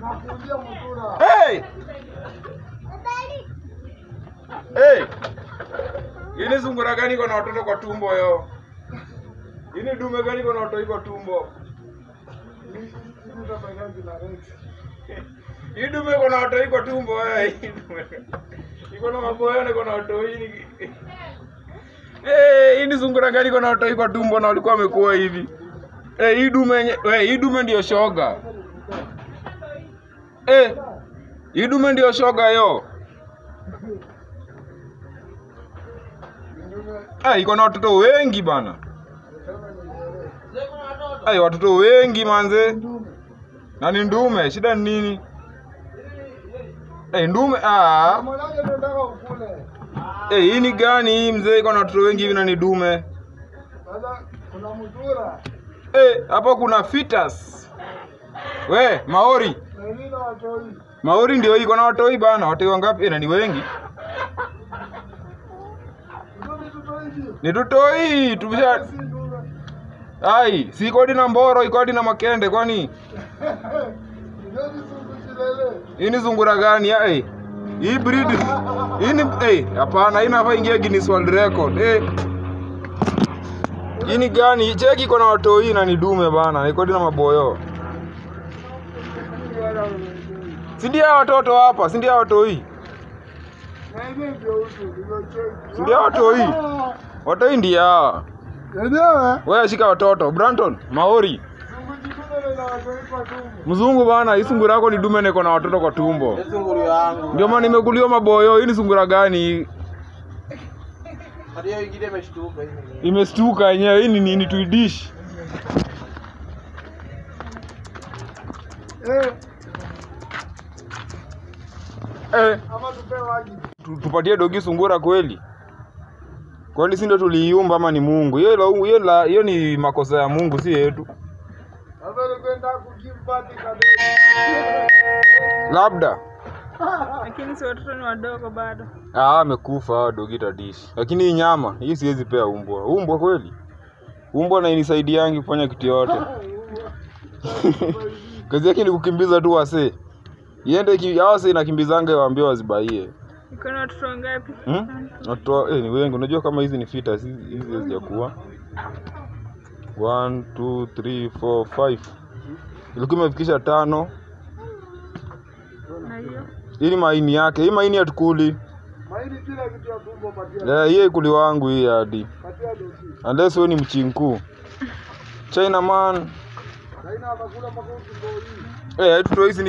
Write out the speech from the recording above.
Hey! Hey! Ini sungura gani kwa watoto kwa tumbo yo? Ini dume gani kwa watoto kwa tumbo? Hii dume kwa watoto kwa tumbo iko na maboya na kwa watoto hii. Ini sungura gani kwa watoto kwa tumbo na walikuwa wamekuwa hivi? Hii dume ndio shoga. Hii dume ndio shoga yo. Iko na watoto wengi bana. Watoto wengi manze. Na ni ndume, shida ni nini? Ndume hii ni gani hii mzee iko na watoto wengi hivi na ni dume? Kuna mzura. Hapo kuna fetus. We, Maori. Maori ndio iko na watoi bana. Watoi wangapi? Na ni wengi. Ni tutoi, tubisha. Si kodi na Mboro, ikodi na Makende kwani? Hii ni sungura gani hii breed? Hii ni hapana, hii inafaa ingia Guinness World Record. Hii ni gani? Cheki iko na watoi na ni dume bana, ikodi na maboyo. Si ndio watoto hapa, si ndio watoi? Si ndio watoi? Watoi ndio hawa. Wewe shika watoto, Branton, Maori. Mzungu bana, hii sungura yako ni dume na iko na watoto kwa tumbo. Ndio maana nimekuliwa maboyo. Hii ni sungura gani? Hadi ingine imeshtuka hivi. Imestuka yenyewe. Hii ni nini tuidish? Ama tupewe waji. Tupatie dogi sungura kweli? Kwani si ndio tuliiumba ama ni Mungu? Hiyo ni makosa ya Mungu si yetu. Sasa nilikwenda kukimpati kabisa. Labda. Lakini si watoto ni wadogo bado. Amekufa dogi tadish. Lakini hii nyama, hii siwezi pea umbwa. Umbwa kweli? Umbwa na inisaidiangi kufanya kitu yote. Kazi yake ni kukimbiza tu wase. Iende wase inakimbizanga waambie wazibaie. Iko na watoto wangapi? Watoto ni wengi. Unajua kama hizi ni fetus, hizi hazijakuwa. 1 2 3 4 5. Ilikuwa imefikisha 5. Na hiyo? Hii ni maini yake. Hii maini hatukuli. Maini kila kitu ya tumbo patia. Hii kuli wangu hii hadi. Patia dosi. Unless wewe ni mchinku. China man. China anakula makundi ndio hii. Tutoe hizi